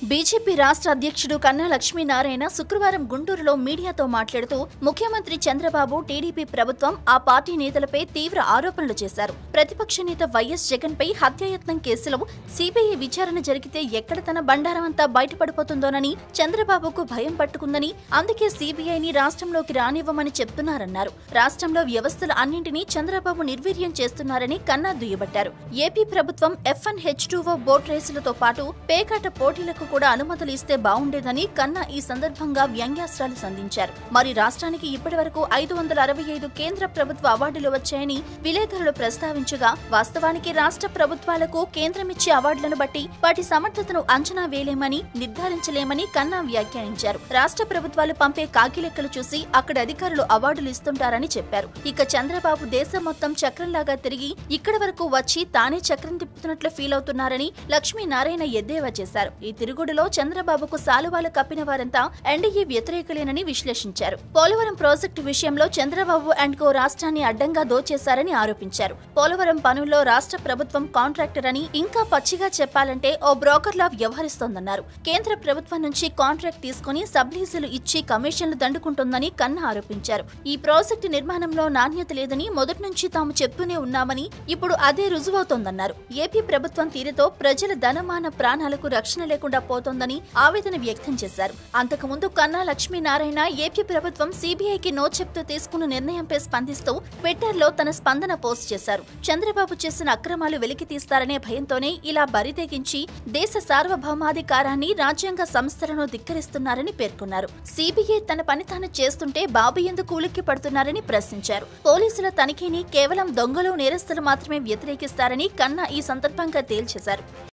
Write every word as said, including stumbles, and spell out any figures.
BJP రాష్ట్ర అధ్యక్షుడు కన్నా లక్ష్మీనారాయణ శుక్రవారం గుంటూరులో మీడియాతో మాట్లాడుతూ ముఖ్యమంత్రి చంద్రబాబు టీడీపీ ప్రభుత్వం ఆ పార్టీ నేతలపై తీవ్ర ఆరోపణలు చేశారు. ప్రతిపక్ష నేత వైఎస్ జగన్ పై హత్యాయత్నం కేసులో సీబీఐ విచారణ జరిగితే ఎక్కడ తన బండారం అంతా బయటపడిపోతుందోనని చంద్రబాబుకు భయం పట్టుకుందని, అందుకే సీబీఐని రాష్ట్రంలోకి రానివ్వమని చెప్తున్నారన్నారు. రాష్ట్రంలో వ్యవస్థల అన్నింటినీ చంద్రబాబు నిర్వీర్యం చేస్తున్నారని కన్నా దుయ్యబట్టారు. ఏపీ ప్రభుత్వం F one H two O boat రేసులతో పాటు పేకాట పోటీలకు కూడా అనుమతులు ఇస్తే బాగుండేదని కన్నా ఈ సందర్భంగా వ్యంగ్యాస్త్రాలు సంధించారు. మరి రాష్ట్రానికి ఇప్పటి వరకు ఐదు వందల అరవై ఐదు కేంద్ర ప్రభుత్వ అవార్డులు వచ్చాయని విలేకరులు ప్రస్తావించగా, వాస్తవానికి రాష్ట్ర ప్రభుత్వాలకు కేంద్రమిచ్చే అవార్డులను బట్టి వాటి సమర్థతను అంచనా వేయలేమని, నిర్ధారించలేమని కన్నా వ్యాఖ్యానించారు. రాష్ట్ర ప్రభుత్వాలు పంపే కాకిలెక్కలు చూసి అక్కడ అధికారులు అవార్డులు ఇస్తుంటారని చెప్పారు. ఇక చంద్రబాబు దేశం మొత్తం చక్రంలాగా తిరిగి ఇక్కడి వరకు వచ్చి తానే చక్రం తిప్పుతున్నట్లు ఫీల్ అవుతున్నారని లక్ష్మీనారాయణ ఎద్దేవా చేశారు. ఈ తిరుగుడులో చంద్రబాబుకు సాలువాలు కప్పిన వారంతా ఎన్డీఏ వ్యతిరేకులేనని విశ్లేషించారు. పోలవరం ప్రాజెక్టు విషయంలో చంద్రబాబు అండ్ కో రాష్ట్రాన్ని అడ్డంగా దోచేశారని ఆరోపించారు. పోలవరం పనుల్లో రాష్ట్ర ప్రభుత్వం కాంట్రాక్టర్ అని, ఇంకా పచ్చిగా చెప్పాలంటే ఓ బ్రోకర్లా వ్యవహరిస్తోందన్నారు. కేంద్ర ప్రభుత్వం నుంచి కాంట్రాక్ట్ తీసుకుని సబ్లీజులు ఇచ్చి కమిషన్లు దండుకుంటోందని కన్నా ఆరోపించారు. ఈ ప్రాజెక్టు నిర్మాణంలో నాణ్యత లేదని మొదటి నుంచి తాము చెప్తూనే ఉన్నామని, ఇప్పుడు అదే రుజువవుతోందన్నారు. ఏపీ ప్రభుత్వం తీరుతో ప్రజల ధనమాన ప్రాణాలకు రక్షణ లేకుండా పోతోందని ఆవేదన వ్యక్తం చేశారు. అంతకుముందు కన్నా లక్ష్మీనారాయణ ఏపీ ప్రభుత్వం సీబీఐకి నో చెప్తూ తీసుకున్న నిర్ణయంపై స్పందిస్తూ ట్విట్టర్లో తన స్పందన పోస్ట్ చేశారు. చంద్రబాబు చేసిన అక్రమాలు వెలికి తీస్తారనే భయంతోనే ఇలా బరితెగించి దేశ సార్వభౌమాధికారాన్ని, రాజ్యాంగ సంస్థలను ధిక్కరిస్తున్నారని పేర్కొన్నారు. సీబీఐ తన పని తాను చేస్తుంటే బాబు ఎందుకు ఉలిక్కి పడుతున్నారని ప్రశ్నించారు. పోలీసుల తనిఖీని కేవలం దొంగలు, నేరస్తులు మాత్రమే వ్యతిరేకిస్తారని కన్నా ఈ సందర్భంగా తేల్చేశారు.